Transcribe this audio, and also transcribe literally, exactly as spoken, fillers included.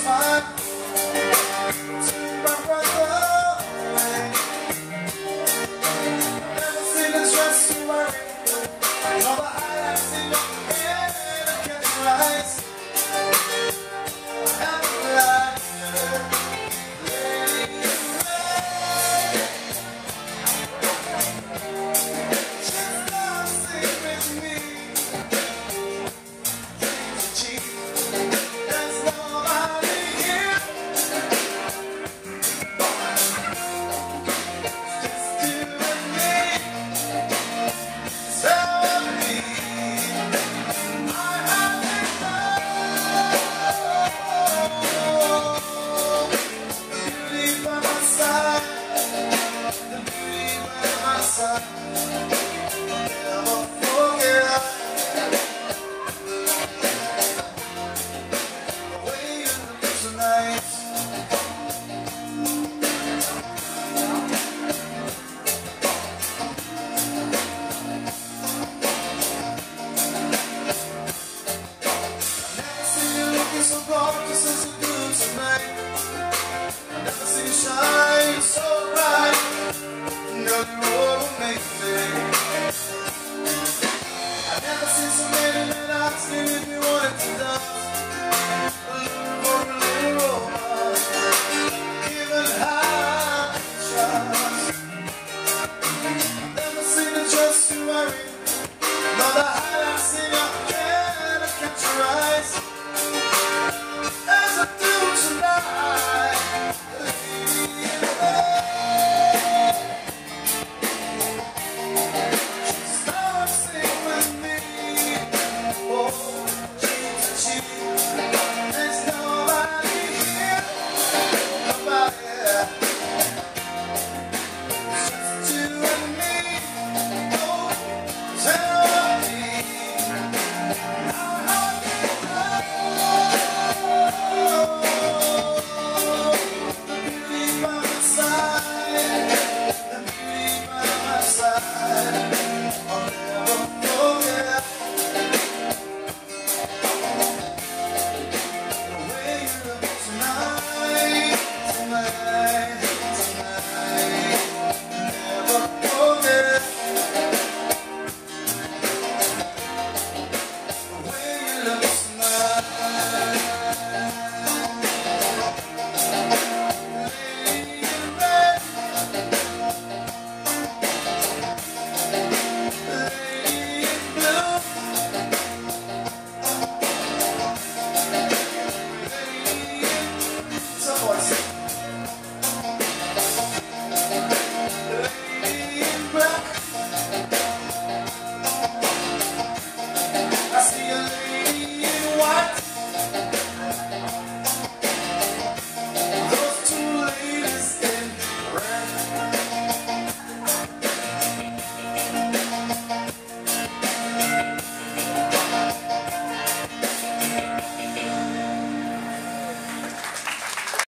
smile. Take my breath away. Never seen a dress to worry. All the highlights in your head and catch your eyes. I'm alive. So gorgeous as you do tonight. I've never seen you shine so bright. Girl, you're amazing. I've never seen so many men asking if you wanted to dance. A little for a little romance. Even high trust. I've never seen a dress to worry. Not the highlights in your head that catch your eyes.